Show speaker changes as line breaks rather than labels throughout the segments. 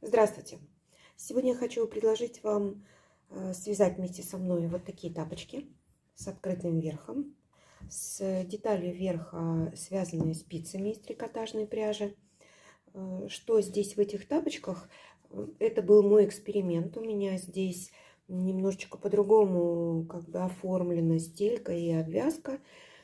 Здравствуйте! Сегодня я хочу предложить вам связать вместе со мной вот такие тапочки с открытым верхом, с деталью верха, связанной спицами из трикотажной пряжи. Что здесь в этих тапочках? Это был мой эксперимент. У меня здесь немножечко по-другому оформлена стелька и обвязка.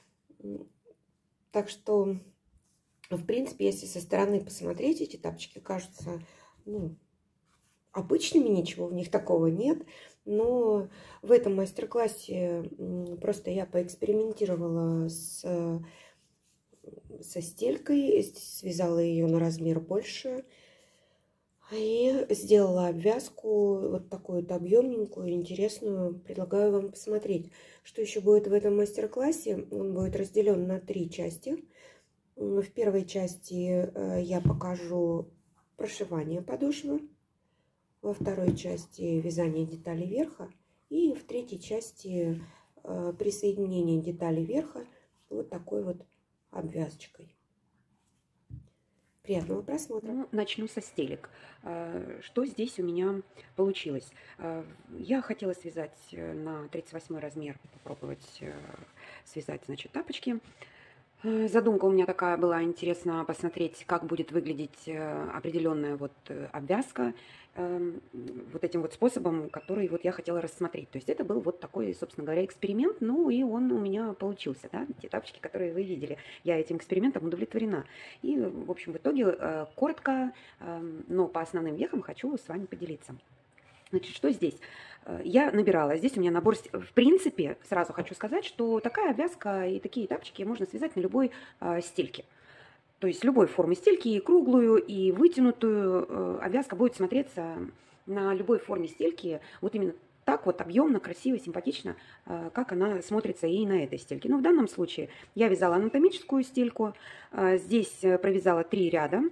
Так что, в принципе, если со стороны посмотреть, эти тапочки кажутся обычными, ничего в них такого нет. Но в этом мастер-классе просто я поэкспериментировала со стелькой, связала ее на размер больше и сделала обвязку вот такую вот объемненькую, интересную. Предлагаю вам посмотреть, что еще будет в этом мастер-классе. Он будет разделен на 3 части. В первой части я покажу прошивание подошвы, во второй части вязание деталей верха и в третьей части присоединение деталей верха вот такой вот обвязочкой. Приятного просмотра.
Начну со стелек. Что здесь у меня получилось? Я хотела связать на 38 размер, попробовать связать, тапочки. Задумка у меня такая была, интересно посмотреть, как будет выглядеть определенная обвязка вот этим вот способом, который я хотела рассмотреть. То есть это был вот такой, собственно говоря, эксперимент, и он у меня получился, да, те тапочки, которые вы видели. Я этим экспериментом удовлетворена. И, в общем, в итоге коротко, но по основным вехам хочу с вами поделиться. Значит, что здесь? Я набирала. Здесь у меня набор... В принципе, сразу хочу сказать, что такая обвязка и такие тапочки можно связать на любой стельке. То есть любой формы стельки, и круглую, и вытянутую. Обвязка будет смотреться на любой форме стельки вот именно так вот объемно, красиво, симпатично, как она смотрится и на этой стельке. Но в данном случае я вязала анатомическую стельку. Здесь провязала 3 ряда.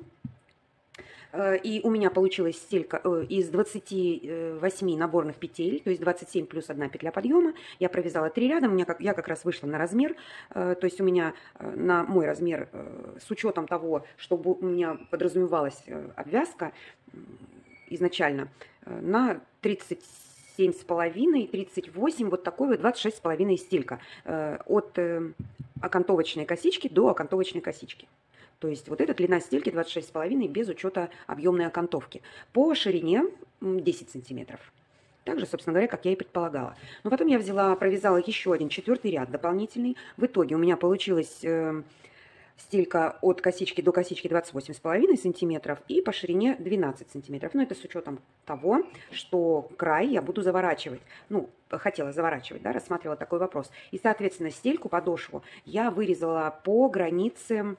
И у меня получилась стелька из 28 наборных петель, то есть 27 плюс 1 петля подъема. Я провязала 3 ряда, я как раз вышла на размер, то есть у меня на мой размер, с учетом того, чтобы у меня подразумевалась обвязка изначально, на 37,5, 38, вот такой вот 26,5 стелька от окантовочной косички до окантовочной косички. То есть вот эта длина стельки 26,5 без учета объемной окантовки. По ширине 10 сантиметров. Так же, собственно говоря, как я и предполагала. Но потом я провязала еще один 4-й ряд дополнительный. В итоге у меня получилась стелька от косички до косички 28,5 сантиметров и по ширине 12 сантиметров. Но это с учетом того, что край я буду заворачивать. Хотела заворачивать, да, рассматривала такой вопрос. И, соответственно, стельку, подошву я вырезала по границе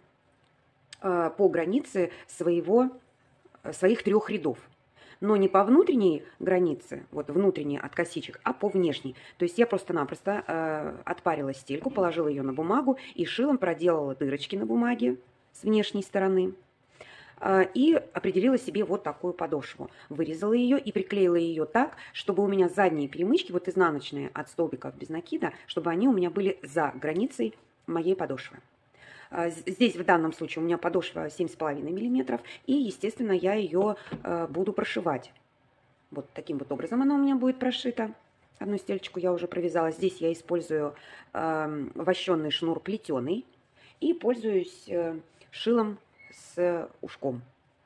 своих 3 рядов. Но не по внутренней границе, внутренней от косичек, а по внешней. То есть я просто-напросто отпарила стельку, положила ее на бумагу и шилом проделала дырочки на бумаге с внешней стороны. И определила себе вот такую подошву. Вырезала ее и приклеила ее так, чтобы у меня задние перемычки, изнаночные от столбиков без накида, чтобы они у меня были за границей моей подошвы. Здесь в данном случае у меня подошва 7,5 мм, и, естественно, я ее буду прошивать. Вот таким вот образом она у меня будет прошита. Одну стельчку я уже провязала. Здесь я использую вощенный шнур плетеный и пользуюсь шилом с ушком.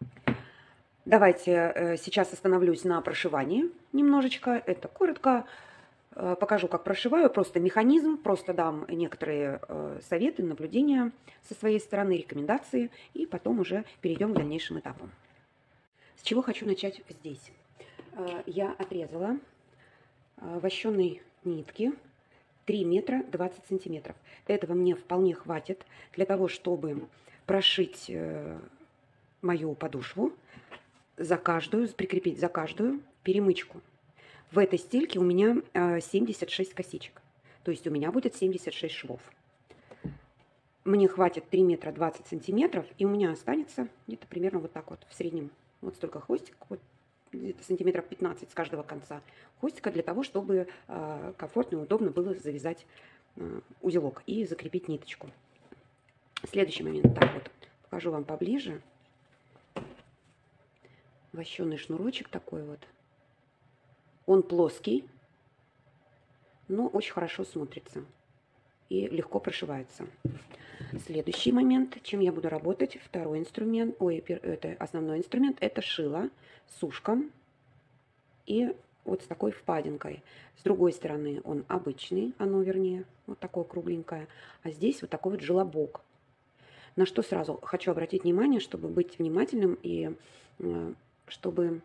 Давайте сейчас остановлюсь на прошивании немножечко. Это коротко. Покажу, как прошиваю, просто механизм, просто дам некоторые советы, наблюдения со своей стороны, рекомендации, и потом уже перейдем к дальнейшим этапам. С чего хочу начать здесь? Я отрезала вощеной нитки 3 метра 20 сантиметров. Этого мне вполне хватит для того, чтобы прошить мою подошву, прикрепить за каждую перемычку. В этой стельке у меня 76 косичек, то есть у меня будет 76 швов. Мне хватит 3 метра 20 сантиметров, и у меня останется где-то примерно вот так вот в среднем. Вот столько хвостиков, где-то сантиметров 15 с каждого конца хвостика, для того, чтобы комфортно и удобно было завязать узелок и закрепить ниточку. Следующий момент, покажу вам поближе. вощеный шнурочек такой вот. Он плоский, но очень хорошо смотрится и легко прошивается. Следующий момент, чем я буду работать, второй инструмент, это основной инструмент, это шило с ушком и вот с такой впадинкой. С другой стороны он обычный, оно вернее, вот такое кругленькое, а здесь вот такой вот желобок. На что сразу хочу обратить внимание, чтобы быть внимательным и чтобы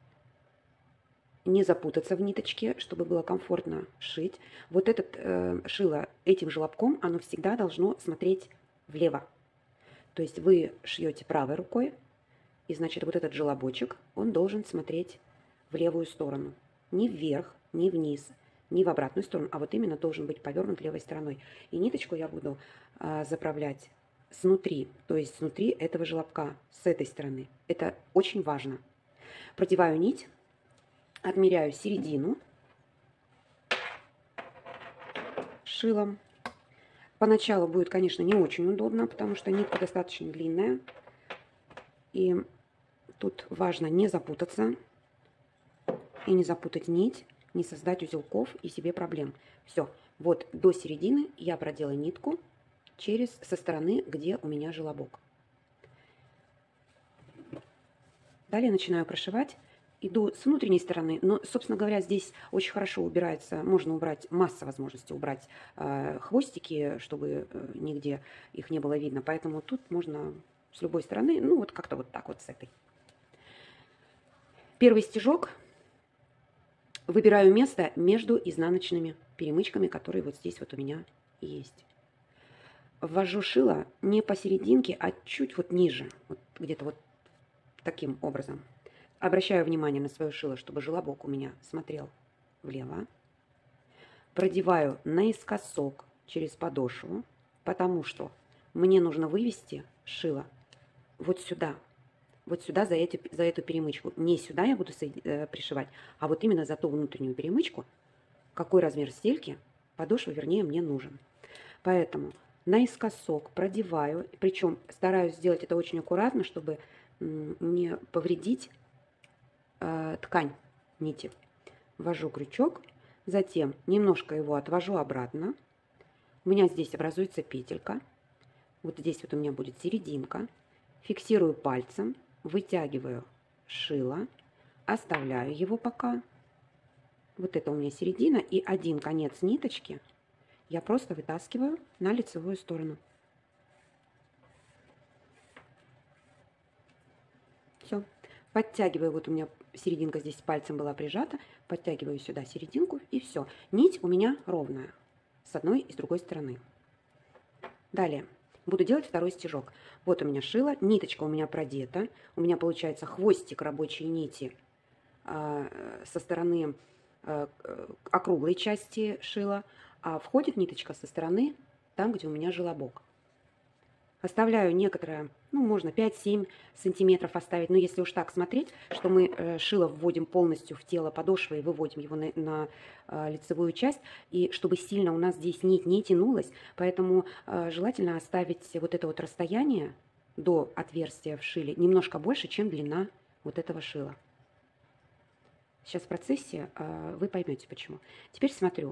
не запутаться в ниточке, чтобы было комфортно шить. Вот этот шило этим желобком, оно всегда должно смотреть влево. То есть вы шьете правой рукой, и значит вот этот желобочек, он должен смотреть в левую сторону. Не вверх, не вниз, не в обратную сторону, а вот именно должен быть повернут левой стороной. И ниточку я буду заправлять снутри, то есть снутри этого желобка, с этой стороны. Это очень важно. Продеваю нить. Отмеряю середину шилом. Поначалу будет, конечно, не очень удобно, потому что нитка достаточно длинная. И тут важно не запутаться и не запутать нить, не создать узелков и себе проблем. Все, вот до середины я продела нитку со стороны, где у меня желобок. Далее начинаю прошивать. Иду с внутренней стороны, но, собственно говоря, здесь очень хорошо убирается, можно убрать, масса возможностей убрать хвостики, чтобы нигде их не было видно. Поэтому тут можно с любой стороны, ну вот как-то вот так вот с этой. Первый стежок. Выбираю место между изнаночными перемычками, которые вот здесь вот у меня есть. Ввожу шило не посерединке, а чуть вот ниже, вот где-то вот таким образом. Обращаю внимание на свое шило, чтобы желобок у меня смотрел влево. Продеваю наискосок через подошву, потому что мне нужно вывести шило вот сюда за эту перемычку. Не сюда я буду пришивать, а вот именно за ту внутреннюю перемычку, какой размер стельки, подошвы, вернее, мне нужен. Поэтому наискосок продеваю, причем стараюсь сделать это очень аккуратно, чтобы не повредить ткань нити. Ввожу крючок, затем немножко его отвожу обратно. У меня здесь образуется петелька. Вот здесь вот у меня будет серединка. Фиксирую пальцем, вытягиваю шило, оставляю его пока. Вот это у меня середина, и один конец ниточки я просто вытаскиваю на лицевую сторону. Все. Подтягиваю, вот у меня серединка здесь пальцем была прижата, подтягиваю сюда серединку, и все. Нить у меня ровная с одной и с другой стороны. Далее буду делать второй стежок. Вот у меня шило, ниточка у меня продета, у меня получается хвостик рабочей нити со стороны округлой части шила, а входит ниточка со стороны там, где у меня желобок. Оставляю некоторое, ну, можно 5-7 сантиметров оставить, но если уж так смотреть, что мы шило вводим полностью в тело подошвы и выводим его на лицевую часть, и чтобы сильно у нас здесь нить не тянулась, поэтому желательно оставить вот это вот расстояние до отверстия в шиле немножко больше, чем длина вот этого шила. Сейчас в процессе вы поймете почему. Теперь смотрю.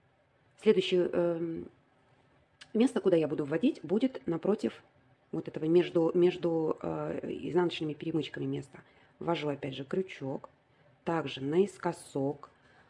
Следующее место, куда я буду вводить, будет напротив вот этого между изнаночными перемычками места. Ввожу опять же крючок, также наискосок.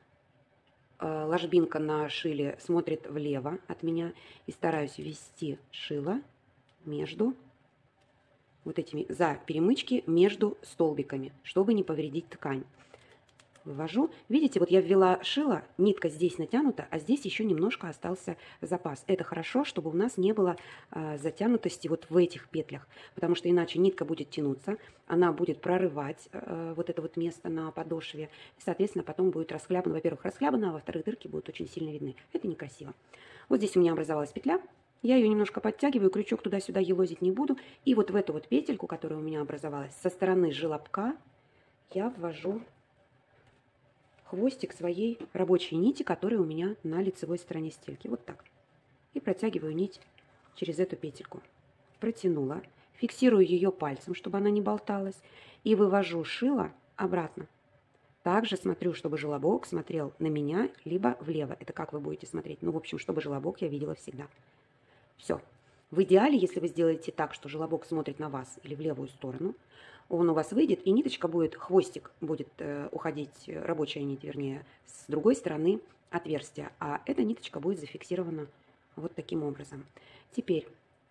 Ложбинка на шиле смотрит влево от меня, и стараюсь ввести шило между вот этими, за перемычки между столбиками, чтобы не повредить ткань. Вывожу. Видите, вот я ввела шило, нитка здесь натянута, а здесь еще немножко остался запас. Это хорошо, чтобы у нас не было затянутости вот в этих петлях, потому что иначе нитка будет тянуться, она будет прорывать вот это вот место на подошве, и, соответственно, потом будет расхлябано. Во-первых, расхлябано, а во-вторых, дырки будут очень сильно видны. Это некрасиво. Вот здесь у меня образовалась петля. Я ее немножко подтягиваю, крючок туда-сюда елозить не буду. И вот в эту вот петельку, которая у меня образовалась, со стороны желобка я ввожу хвостик своей рабочей нити, которая у меня на лицевой стороне стельки. Вот так. И протягиваю нить через эту петельку. Протянула. фиксирую ее пальцем, чтобы она не болталась, и вывожу шило обратно. Также смотрю, чтобы желобок смотрел на меня, либо влево. Это как вы будете смотреть. Ну, в общем, чтобы желобок я видела всегда. Все. В идеале, если вы сделаете так, что желобок смотрит на вас или в левую сторону, он у вас выйдет, и ниточка будет, хвостик будет уходить, рабочая нить, вернее, с другой стороны отверстия. А эта ниточка будет зафиксирована вот таким образом. Теперь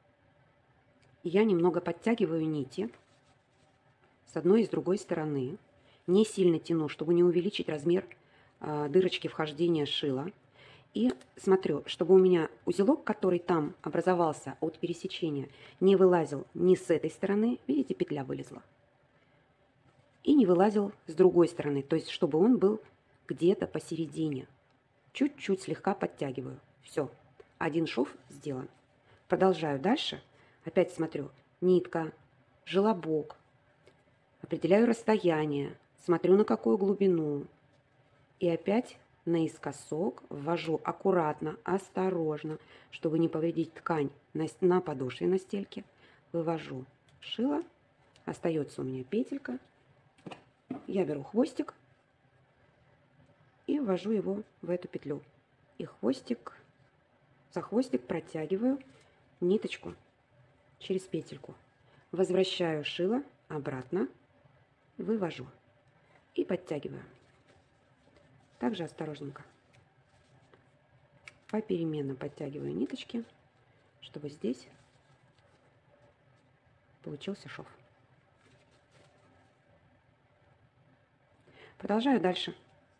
я немного подтягиваю нити с одной и с другой стороны. Не сильно тяну, чтобы не увеличить размер дырочки вхождения шила. И смотрю, чтобы у меня узелок, который там образовался от пересечения, не вылазил ни с этой стороны, видите, петля вылезла, и не вылазил с другой стороны, то есть чтобы он был где-то посередине. Чуть-чуть слегка подтягиваю. Все, один шов сделан. Продолжаю дальше. Опять смотрю, нитка, желобок, определяю расстояние, смотрю на какую глубину. И опять наискосок ввожу аккуратно, осторожно, чтобы не повредить ткань на подошве на стельке. Вывожу шило, остается у меня петелька. Я беру хвостик и ввожу его в эту петлю. И хвостик, за хвостик протягиваю ниточку через петельку. Возвращаю шило обратно, вывожу и подтягиваю. Также осторожненько. Попеременно подтягиваю ниточки, чтобы здесь получился шов. Продолжаю дальше.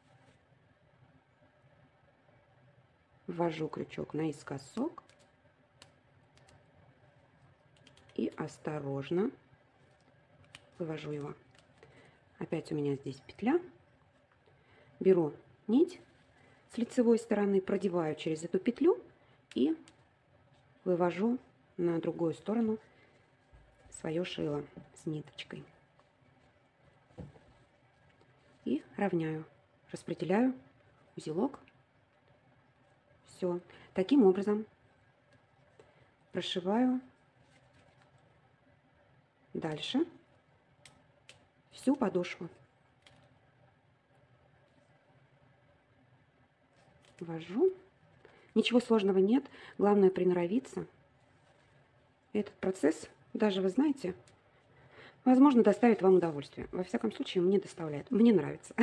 Ввожу крючок наискосок и осторожно вывожу его. Опять у меня здесь петля. Беру нить с лицевой стороны, продеваю через эту петлю и вывожу на другую сторону свое шило с ниточкой. И равняю, распределяю узелок. Все. Таким образом прошиваю дальше всю подошву. Ввожу. Ничего сложного нет. Главное приноровиться. Этот процесс, даже вы знаете, возможно, доставит вам удовольствие. Во всяком случае, мне доставляет. Мне нравится.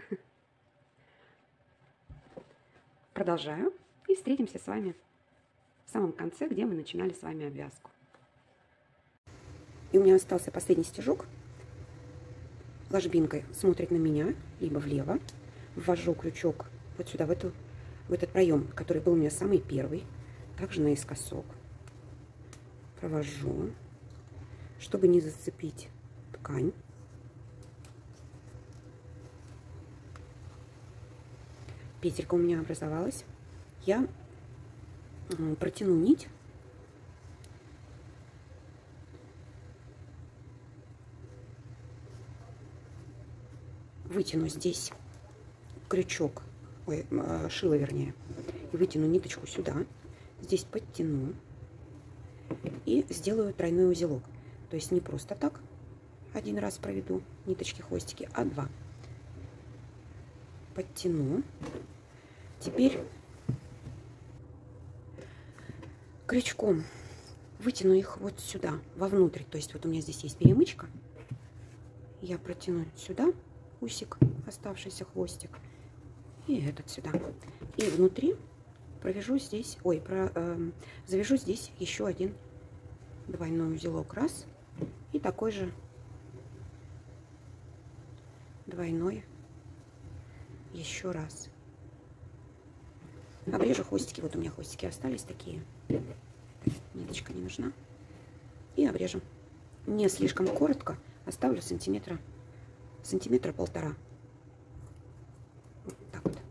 Продолжаю. И встретимся с вами в самом конце, где мы начинали с вами обвязку. И у меня остался последний стежок. Ложбинкой смотрит на меня, либо влево. Ввожу крючок вот сюда, в этот проем, который был у меня самый первый. Также наискосок. Провожу, чтобы не зацепить ткань. Петелька у меня образовалась. Я протяну нить. Вытяну здесь крючок, шило вернее, и вытяну ниточку сюда. Здесь подтяну и сделаю тройной узелок. То есть не просто так один раз проведу ниточки, хвостики, а два. Подтяну. Теперь крючком вытяну их вот сюда, вовнутрь. То есть вот у меня здесь есть перемычка. Я протяну сюда усик, оставшийся хвостик, и этот сюда. И внутри провяжу здесь, завяжу здесь еще один двойной узелок. Раз. И такой же двойной еще раз. Обрежу хвостики. Вот у меня хвостики остались такие. Ниточка не нужна. И обрежем. Не слишком коротко. Оставлю сантиметра полтора. Вот так вот.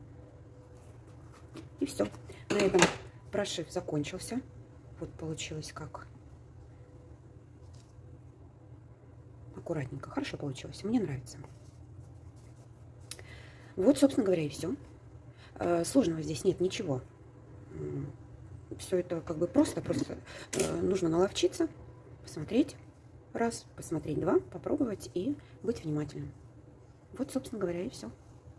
И все. На этом прошив закончился. Вот получилось как. Аккуратненько. Хорошо получилось. Мне нравится. Вот, собственно говоря, и все. Сложного здесь нет ничего. Все это как бы просто нужно наловчиться, посмотреть, раз, посмотреть два, попробовать и быть внимательным. Вот, собственно говоря, и все.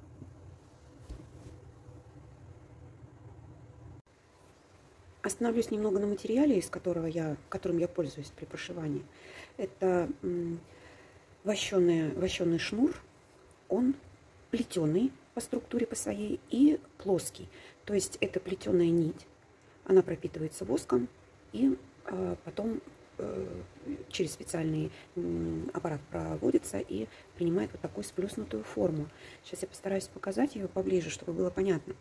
Остановлюсь немного на материале, которым я пользуюсь при прошивании. Это вощеный шнур. Он плетеный по структуре по своей и плоский. То есть это плетеная нить. Она пропитывается воском и потом через специальный аппарат проводится и принимает вот такую сплюснутую форму. Сейчас я постараюсь показать ее поближе, чтобы было понятно.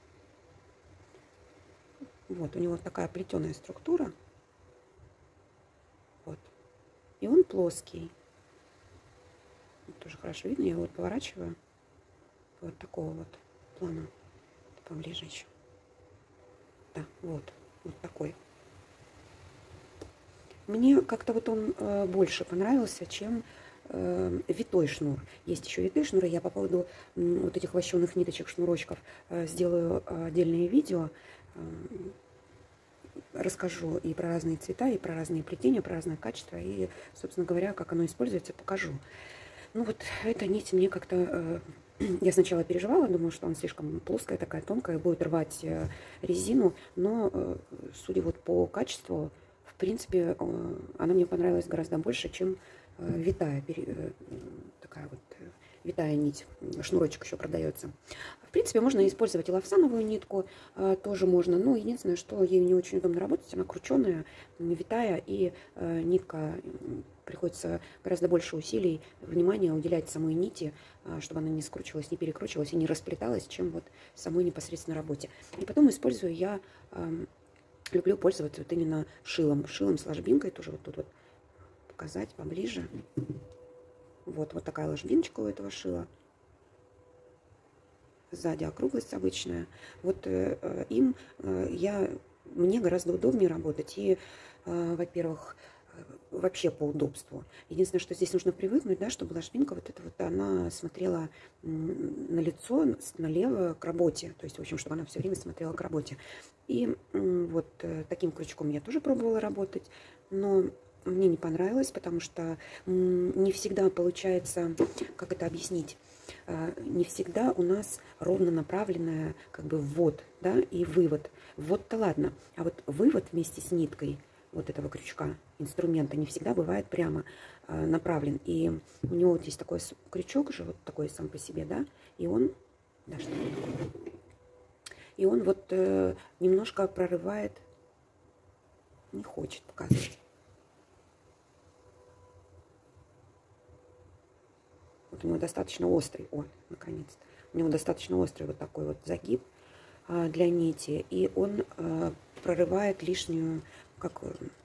Вот, у него такая плетеная структура. Вот. И он плоский. Вот тоже хорошо видно. Я его вот поворачиваю. Вот такого вот плана. Поближе еще. Да, вот. Вот такой. Мне как-то вот он больше понравился, чем витой шнур. Есть еще витые шнуры. Я по поводу вот этих вощеных ниточек, шнурочков сделаю отдельное видео. Расскажу и про разные цвета, и про разные плетения, про разные качества. И, собственно говоря, как оно используется, покажу. Ну вот эта нить мне как-то... Я сначала переживала, думала, что она слишком плоская, такая тонкая, будет рвать резину. Но, судя вот по качеству, в принципе, она мне понравилась гораздо больше, чем витая, такая вот витая нить. Шнурочек еще продается. В принципе, можно использовать и лавсановую нитку, тоже можно. Но единственное, что ею не очень удобно работать, она крученая, витая, и нитка... Приходится гораздо больше усилий, внимания уделять самой нити, чтобы она не скручивалась, не перекручивалась и не расплеталась, чем вот в самой непосредственной работе. И потом использую я, люблю пользоваться вот именно шилом с ложбинкой, тоже вот тут вот показать поближе. Вот такая ложбиночка у этого шила. Сзади округлость обычная. Вот мне гораздо удобнее работать. И, во-первых, вообще по удобству. Единственное, что здесь нужно привыкнуть, да, чтобы ложбинка вот эта вот, она смотрела на лицо, налево к работе. То есть, в общем, чтобы она все время смотрела к работе. И вот таким крючком я тоже пробовала работать, но мне не понравилось, потому что не всегда получается, как это объяснить, не всегда у нас ровно направленная как бы ввод, да, и вывод. Ввод-то ладно, а вот вывод вместе с ниткой вот этого крючка, инструмента, не всегда бывает прямо направлен. И у него вот есть такой крючок же, вот такой сам по себе, да, и он, да, что такое? И он вот немножко прорывает, не хочет показывать. Вот у него достаточно острый, наконец-то, у него достаточно острый вот такой вот загиб для нити, и он прорывает лишнюю, как,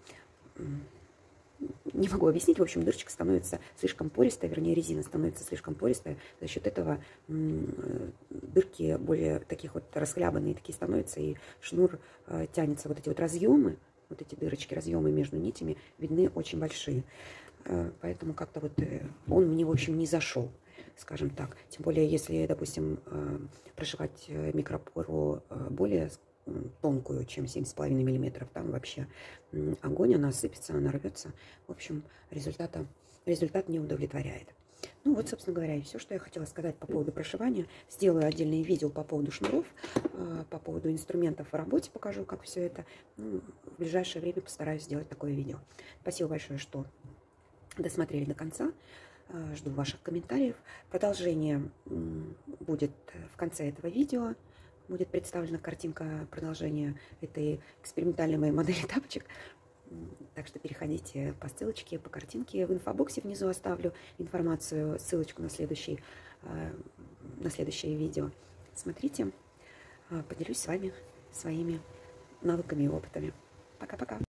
не могу объяснить, в общем, дырочка становится слишком пористая, вернее, резина становится слишком пористая, за счет этого дырки более таких вот расхлябанные такие становятся, и шнур тянется, вот эти вот разъемы, вот эти дырочки, разъемы между нитями видны очень большие, поэтому как-то вот он мне, в общем, не зашел, скажем так, тем более, если, допустим, прошивать микропору более тонкую, чем 7,5 миллиметров, там вообще огонь, она сыпется, она рвется. В общем, результат не удовлетворяет. Ну вот, собственно говоря, и все, что я хотела сказать по поводу прошивания. Сделаю отдельные видео по поводу шнуров, по поводу инструментов в работе, покажу, как все это. Ну, в ближайшее время постараюсь сделать такое видео. Спасибо большое, что досмотрели до конца. Жду ваших комментариев. Продолжение будет в конце этого видео. Будет представлена картинка продолжения этой экспериментальной моей модели тапочек. Так что переходите по ссылочке, по картинке. В инфобоксе внизу оставлю информацию, ссылочку на следующее видео. Смотрите, поделюсь с вами своими навыками и опытами. Пока-пока.